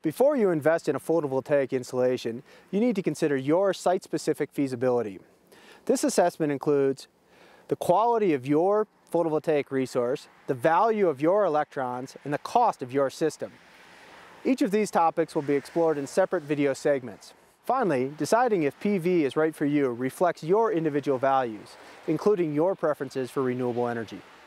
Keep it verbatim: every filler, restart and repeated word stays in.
Before you invest in a photovoltaic installation, you need to consider your site-specific feasibility. This assessment includes the quality of your photovoltaic resource, the value of your electrons, and the cost of your system. Each of these topics will be explored in separate video segments. Finally, deciding if P V is right for you reflects your individual values, including your preferences for renewable energy.